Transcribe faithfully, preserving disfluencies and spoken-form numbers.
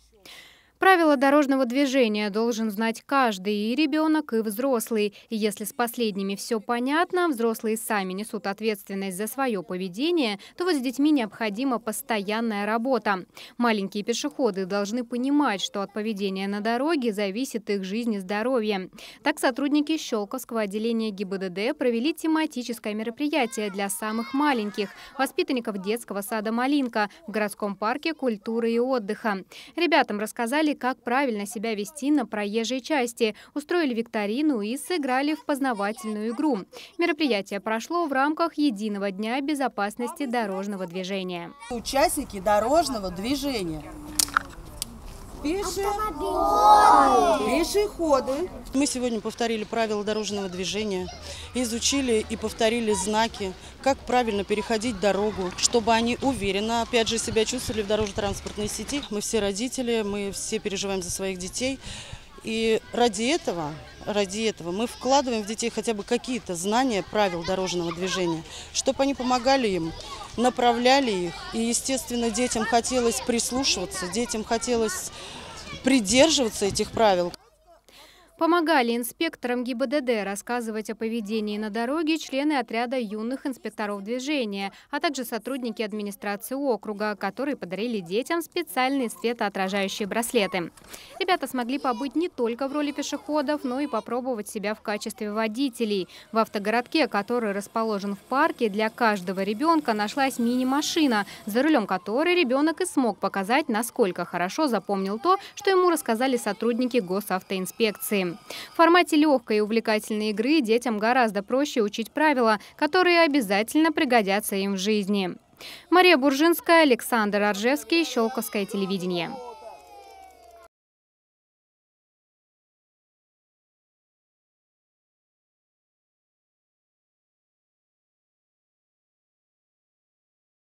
Правила дорожного движения должен знать каждый, и ребенок, и взрослый. И если с последними все понятно, взрослые сами несут ответственность за свое поведение, то вот с детьми необходима постоянная работа. Маленькие пешеходы должны понимать, что от поведения на дороге зависит их жизнь и здоровье. Так сотрудники Щелковского отделения ГИБДД провели тематическое мероприятие для самых маленьких – воспитанников детского сада «Малинка» в городском парке культуры и отдыха. Ребятам рассказали, как правильно себя вести на проезжей части, устроили викторину и сыграли в познавательную игру. Мероприятие прошло в рамках единого дня безопасности дорожного движения. Участники дорожного движения. Пешеходы. Пешеходы. Мы сегодня повторили правила дорожного движения, изучили и повторили знаки, как правильно переходить дорогу, чтобы они уверенно, опять же, себя чувствовали в дорожно-транспортной сети. Мы все родители, мы все переживаем за своих детей. И ради этого, ради этого мы вкладываем в детей хотя бы какие-то знания правил дорожного движения, чтобы они помогали им, направляли их. И, естественно, детям хотелось прислушиваться, детям хотелось придерживаться этих правил. Помогали инспекторам ГИБДД рассказывать о поведении на дороге члены отряда юных инспекторов движения, а также сотрудники администрации округа, которые подарили детям специальные светоотражающие браслеты. Ребята смогли побыть не только в роли пешеходов, но и попробовать себя в качестве водителей. В автогородке, который расположен в парке, для каждого ребенка нашлась мини-машина, за рулем которой ребенок и смог показать, насколько хорошо запомнил то, что ему рассказали сотрудники госавтоинспекции. В формате легкой и увлекательной игры детям гораздо проще учить правила, которые обязательно пригодятся им в жизни. Мария Буржинская, Александр Аржевский, Щелковское телевидение.